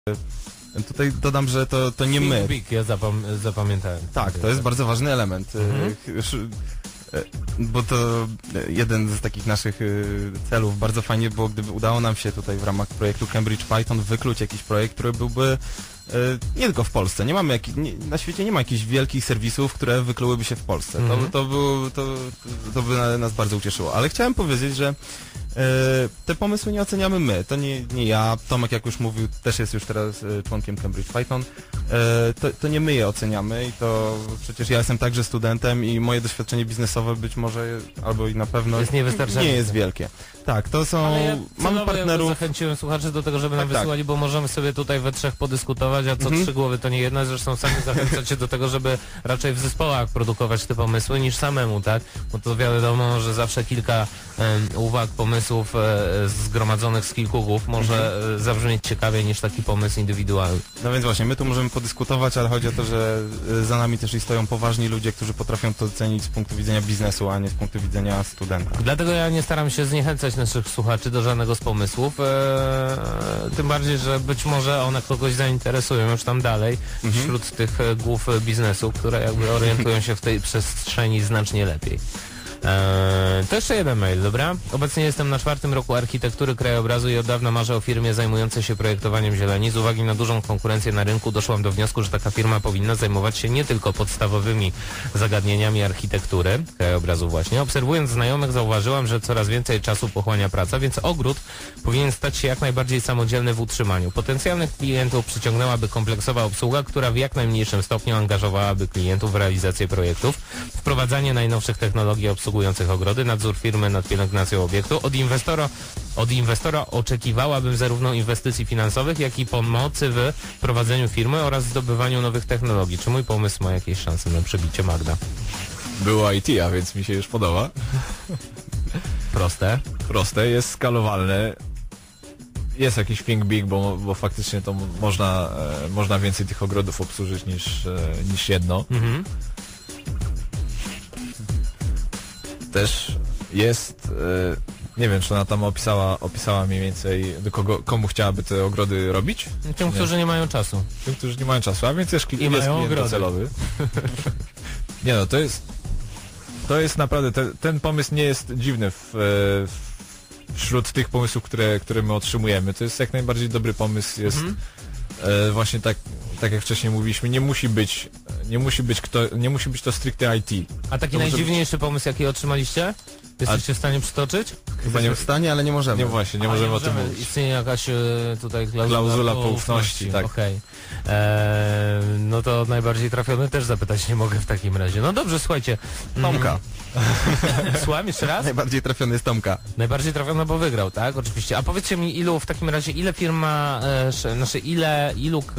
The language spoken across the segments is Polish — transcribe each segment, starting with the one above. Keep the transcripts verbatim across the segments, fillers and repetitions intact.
Tutaj dodam, że to, to nie my. Big, ja zapam zapamiętałem. Tak, to jest bardzo ważny element. Mhm. Bo to jeden z takich naszych celów. Bardzo fajnie było, gdyby udało nam się tutaj w ramach projektu Cambridge Python wykluć jakiś projekt, który byłby nie tylko w Polsce. Nie mamy jak, nie, na świecie nie ma jakichś wielkich serwisów, które wyklułyby się w Polsce. Mhm. To, to, było, to, to by nas bardzo ucieszyło. Ale chciałem powiedzieć, że te pomysły nie oceniamy my. To nie, nie ja. Tomek, jak już mówił, też jest już teraz członkiem Cambridge Python. To, to nie my je oceniamy i to przecież ja jestem także studentem i moje doświadczenie biznesowe być może albo i na pewno jest nie jest wielkie. Tak, to są... Ale ja mamy partnerów... zachęciłem słuchaczy do tego, żeby nam tak, wysyłali, tak. bo możemy sobie tutaj we trzech podyskutować, a co mhm. trzy głowy to nie jedna. Zresztą sami zachęcacie do tego, żeby raczej w zespołach produkować te pomysły niż samemu, tak? Bo to wiadomo, że zawsze kilka um, uwag, pomysłów e, zgromadzonych z kilku głów może mhm. zabrzmieć ciekawiej niż taki pomysł indywidualny. No więc właśnie, my tu możemy podyskutować, ale chodzi o to, że za nami też i stoją poważni ludzie, którzy potrafią to ocenić z punktu widzenia biznesu, a nie z punktu widzenia studenta. Dlatego ja nie staram się zniechęcać naszych słuchaczy do żadnego z pomysłów, eee, tym bardziej, że być może one kogoś zainteresują już tam dalej, mhm. wśród tych głów biznesu, które jakby orientują się w tej przestrzeni znacznie lepiej. Eee, to jeszcze jeden mail, dobra? Obecnie jestem na czwartym roku architektury krajobrazu i od dawna marzę o firmie zajmującej się projektowaniem zieleni. Z uwagi na dużą konkurencję na rynku doszłam do wniosku, że taka firma powinna zajmować się nie tylko podstawowymi zagadnieniami architektury krajobrazu właśnie. Obserwując znajomych zauważyłam, że coraz więcej czasu pochłania praca, więc ogród powinien stać się jak najbardziej samodzielny w utrzymaniu. Potencjalnych klientów przyciągnęłaby kompleksowa obsługa, która w jak najmniejszym stopniu angażowałaby klientów w realizację projektów, wprowadzanie najnowszych technologii obsługujących ogrody, nadzór firmy nad pielęgnacją obiektu. Od inwestora, od inwestora oczekiwałabym zarówno inwestycji finansowych, jak i pomocy w prowadzeniu firmy oraz zdobywaniu nowych technologii. Czy mój pomysł ma jakieś szanse na przebicie, Magda? Było I T, a więc mi się już podoba. Proste. Proste, jest skalowalne. Jest jakiś think big, bo, bo faktycznie to można, e, można więcej tych ogrodów obsłużyć niż, e, niż jedno. Mhm. Też jest, e, nie wiem, czy ona tam opisała, opisała mniej więcej, do kogo, komu chciałaby te ogrody robić? Tym, którzy nie? nie mają czasu. Tym, którzy nie mają czasu, a więc jest, I jest mają klient ogrody. docelowy. Nie no, to jest, to jest naprawdę, te, ten pomysł nie jest dziwny w, w, wśród tych pomysłów, które, które my otrzymujemy. To jest jak najbardziej dobry pomysł, jest mhm. e, właśnie tak, tak jak wcześniej mówiliśmy, nie musi być, nie musi być, kto, nie musi być to stricte I T. A taki to najdziwniejszy być... pomysł, jaki otrzymaliście? Jesteście A... w stanie przytoczyć? Chyba nie w stanie, ale nie możemy. Nie właśnie, nie A, możemy, nie możemy o tym mówić. Istnieje jakaś tutaj klauzula, klauzula poufności, tak. Okej. Okay. Eee, no to najbardziej trafiony też zapytać nie mogę w takim razie. No dobrze, słuchajcie. Tomka. Słucham jeszcze raz? Najbardziej trafiony jest Tomka. Najbardziej trafiony, bo wygrał, tak? Oczywiście. A powiedzcie mi, ilu w takim razie, ile firma, e, znaczy ile, ilu, e,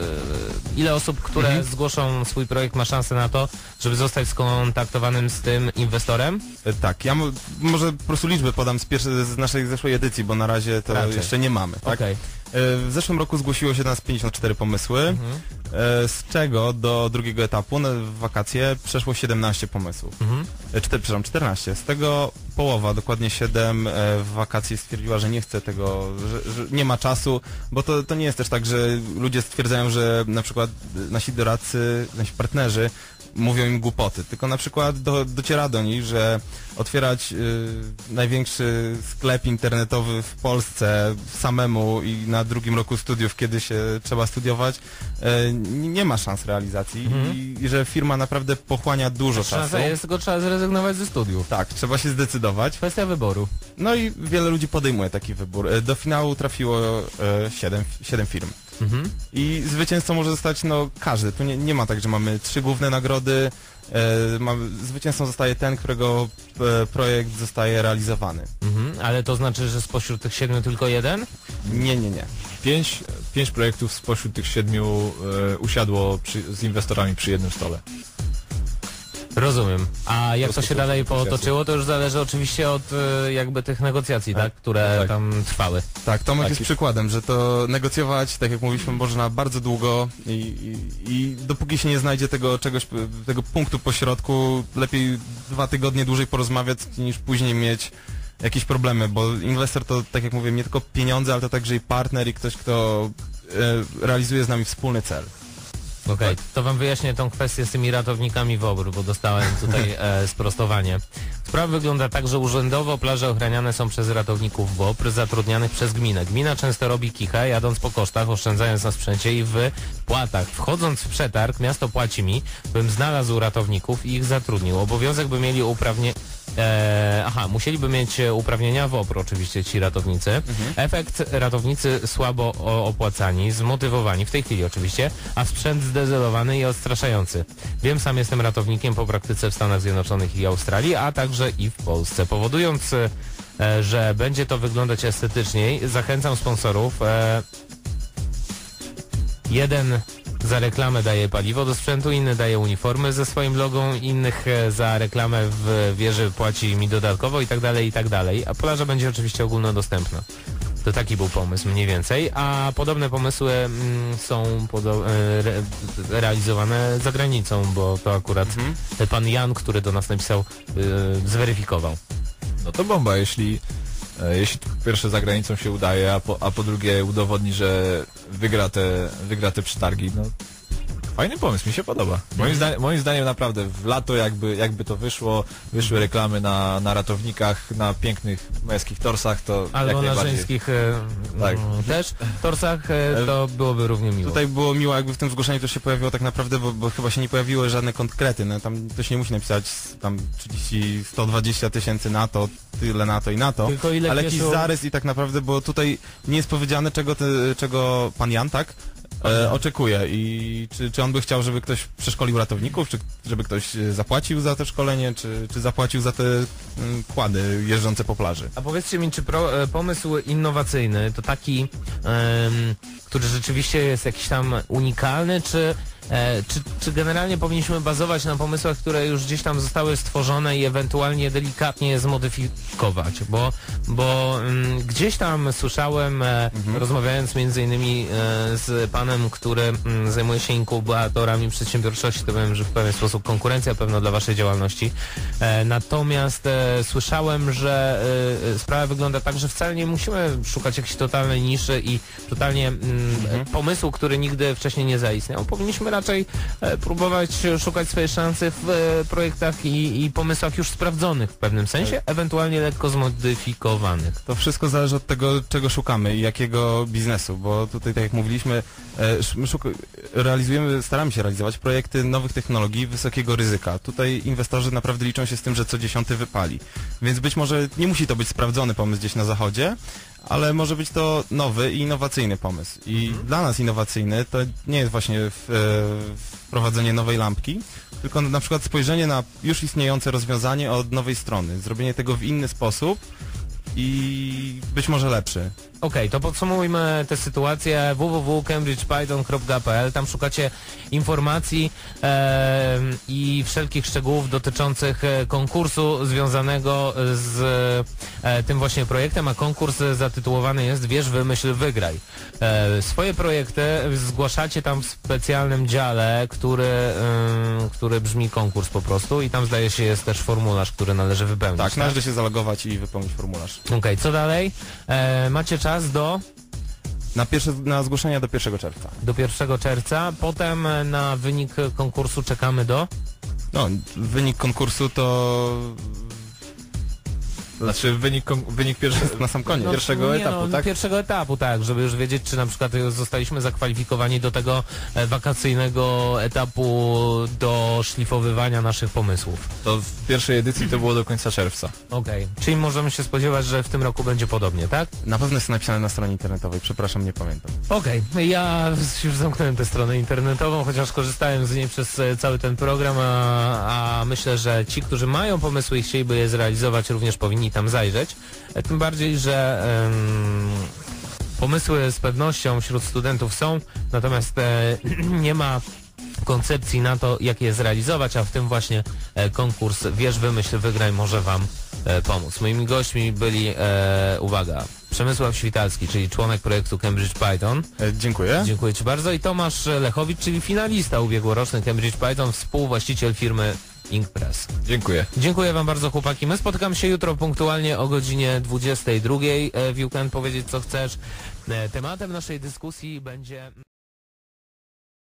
ile osób, które mhm. zgłoszą swój projekt ma szansę na to, żeby zostać skontaktowanym z tym inwestorem? E, tak, ja może po prostu liczby podam z, pierwszej, z naszej zeszłej edycji, bo na razie to Raczej. jeszcze nie mamy. Tak? Okay. W zeszłym roku zgłosiło się do nas pięćdziesiąt cztery pomysły, mhm. z czego do drugiego etapu w wakacje przeszło siedemnaście pomysłów. Mhm. Cztery, przepraszam, czternaście. Z tego połowa, dokładnie siedem w wakacje stwierdziła, że nie chce tego, że, że nie ma czasu, bo to, to nie jest też tak, że ludzie stwierdzają, że na przykład nasi doradcy, nasi partnerzy mówią im głupoty, tylko na przykład do, dociera do nich, że otwierać y, największy sklep internetowy w Polsce samemu i na drugim roku studiów, kiedy się trzeba studiować, y, nie ma szans realizacji mhm. i, i że firma naprawdę pochłania dużo Szansa czasu. jest, tylko trzeba zrezygnować ze studiów. Tak, trzeba się zdecydować. Kwestia wyboru. No i wiele ludzi podejmuje taki wybór. Do finału trafiło y, siedem firm. Mhm. I zwycięzcą może zostać no każdy. Tu nie, nie ma tak, że mamy trzy główne nagrody. E, mamy, zwycięzcą zostaje ten, którego e, projekt zostaje realizowany. Mhm. Ale to znaczy, że spośród tych siedmiu tylko jeden? Nie, nie, nie. Pięć, pięć projektów spośród tych siedmiu e, usiadło przy, z inwestorami przy jednym stole. Rozumiem. A jak to się dalej potoczyło, to już zależy oczywiście od jakby tych negocjacji, tak, które tak. tam trwały. Tak, Tomek tak jest przykładem, że to negocjować, tak jak mówiliśmy, można bardzo długo i, i, i dopóki się nie znajdzie tego czegoś, tego punktu pośrodku, lepiej dwa tygodnie dłużej porozmawiać, niż później mieć jakieś problemy, bo inwestor to, tak jak mówię, nie tylko pieniądze, ale to także i partner i ktoś, kto e, realizuje z nami wspólny cel. Okej, okay, to wam wyjaśnię tą kwestię z tymi ratownikami W O B R, bo dostałem tutaj e, sprostowanie. Sprawa wygląda tak, że urzędowo plaże ochraniane są przez ratowników W O B R zatrudnianych przez gminę. Gmina często robi kichę, jadąc po kosztach, oszczędzając na sprzęcie i w płatach. Wchodząc w przetarg, miasto płaci mi, bym znalazł ratowników i ich zatrudnił. Obowiązek by mieli uprawnienie... Eee, aha, musieliby mieć uprawnienia W O B R oczywiście ci ratownicy. Mhm. Efekt, ratownicy słabo opłacani, zmotywowani, w tej chwili oczywiście, a sprzęt zdezelowany i odstraszający. Wiem, sam jestem ratownikiem po praktyce w Stanach Zjednoczonych i Australii, a także i w Polsce. Powodując, e, że będzie to wyglądać estetyczniej, zachęcam sponsorów. E, jeden za reklamę daje paliwo do sprzętu, inny daje uniformy ze swoim logą, innych za reklamę w wieży płaci mi dodatkowo i tak dalej, i tak dalej. A plaża będzie oczywiście ogólnodostępna. To taki był pomysł mniej więcej, a podobne pomysły mm, są podo re realizowane za granicą, bo to akurat mhm. pan Jan, który do nas napisał, yy, zweryfikował. No to bomba, jeśli Jeśli po pierwsze za granicą się udaje, a po, a po drugie udowodni, że wygra te, wygra te przetargi, no fajny pomysł, mi się podoba. Moim, zda moim zdaniem naprawdę w lato jakby, jakby to wyszło, wyszły reklamy na, na ratownikach, na pięknych męskich torsach, to albo na żeńskich e, tak. m, też torsach, e, to byłoby równie miło. Tutaj było miło, jakby w tym zgłoszeniu to się pojawiło tak naprawdę, bo, bo chyba się nie pojawiły żadne konkrety, no, tam to się nie musi napisać tam trzydzieści, sto dwadzieścia tysięcy na to, tyle na to i na to, tylko ile ale jakiś zarys i tak naprawdę, bo tutaj nie jest powiedziane czego, te, czego pan Jan, tak? E, oczekuje i czy, czy on by chciał, żeby ktoś przeszkolił ratowników, czy żeby ktoś zapłacił za to szkolenie, czy, czy zapłacił za te m, kłady jeżdżące po plaży. A powiedzcie mi, czy pro, pomysł innowacyjny to taki, um, który rzeczywiście jest jakiś tam unikalny, czy E, czy, czy generalnie powinniśmy bazować na pomysłach, które już gdzieś tam zostały stworzone i ewentualnie delikatnie je zmodyfikować? Bo, bo mm, gdzieś tam słyszałem, e, mhm. rozmawiając między innymi e, z panem, który mm, zajmuje się inkubatorami przedsiębiorczości, to wiem, że w pewien sposób konkurencja pewno dla waszej działalności. E, natomiast e, słyszałem, że e, sprawa wygląda tak, że wcale nie musimy szukać jakiejś totalnej niszy i totalnie mm, mhm. pomysłu, który nigdy wcześniej nie zaistniał. Powinniśmy raczej e, próbować szukać swojej szansy w e, projektach i, i pomysłach już sprawdzonych w pewnym sensie, tak. ewentualnie lekko zmodyfikowanych. To wszystko zależy od tego, czego szukamy i jakiego biznesu, bo tutaj, tak jak mówiliśmy, e, szuk realizujemy, staramy się realizować projekty nowych technologii wysokiego ryzyka. Tutaj inwestorzy naprawdę liczą się z tym, że co dziesiąty wypali. Więc być może nie musi to być sprawdzony pomysł gdzieś na zachodzie, ale może być to nowy i innowacyjny pomysł. I mhm. dla nas innowacyjny to nie jest właśnie w, e, wprowadzenie nowej lampki, tylko na przykład spojrzenie na już istniejące rozwiązanie od nowej strony, zrobienie tego w inny sposób i być może lepszy. Okej, okay, to podsumujmy tę sytuację. w w w kropka cambridge python kropka p l. Tam szukacie informacji e, i wszelkich szczegółów dotyczących konkursu związanego z e, tym właśnie projektem, a konkurs zatytułowany jest Wierz, wymyśl, wygraj. E, swoje projekty zgłaszacie tam w specjalnym dziale, który, e, który brzmi konkurs po prostu i tam zdaje się jest też formularz, który należy wypełnić. Tak, tak? należy się zalogować i wypełnić formularz. Okej, okay, co dalej? E, macie czas do... Na, pierwsze, na zgłoszenia do pierwszego czerwca. Do pierwszego czerwca. Potem na wynik konkursu czekamy do... No, wynik konkursu to... Znaczy wynik, wynik pierwszy, na sam koniec. No, pierwszego nie, etapu, no, tak? Pierwszego etapu, tak, żeby już wiedzieć, czy na przykład zostaliśmy zakwalifikowani do tego e, wakacyjnego etapu do szlifowywania naszych pomysłów. To w pierwszej edycji to było do końca czerwca. Okej, okay. Czyli możemy się spodziewać, że w tym roku będzie podobnie, tak? Na pewno jest napisane na stronie internetowej, przepraszam, nie pamiętam. Okej, okay. Ja już zamknąłem tę stronę internetową, chociaż korzystałem z niej przez cały ten program, a, a myślę, że ci, którzy mają pomysły i chcieliby je zrealizować, również powinni tam zajrzeć. Tym bardziej, że um, pomysły z pewnością wśród studentów są, natomiast e, nie ma koncepcji na to, jak je zrealizować, a w tym właśnie e, konkurs Wierz, wymyśl, wygraj może wam e, pomóc. Moimi gośćmi byli, e, uwaga, Przemysław Świtalski, czyli członek projektu Cambridge Python. E, dziękuję. Dziękuję ci bardzo. I Tomasz Lechowicz, czyli finalista ubiegłoroczny Cambridge Python, współwłaściciel firmy Inkpress. Dziękuję. Dziękuję wam bardzo, chłopaki. My spotykamy się jutro punktualnie o godzinie dwudziestej drugiej. W You Can powiedzieć co chcesz. E, Tematem naszej dyskusji będzie